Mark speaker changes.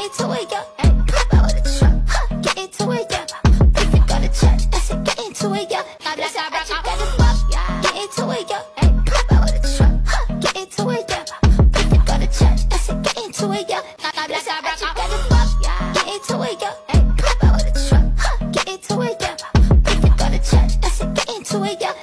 Speaker 1: into it, yeah. Pop out with the truck, get into it, yeah. If you got a check, I said get into it, yeah. Now that's how I got the fuck, yeah. Get into it, yeah. Pop out with the truck, get into it, yeah. If you got a check, I said get into it, yeah. Now that's how I got the fuck, yeah. Get into it, yeah. Pop out with the truck, get into it, yeah. If you got a check, I said get into it, yeah.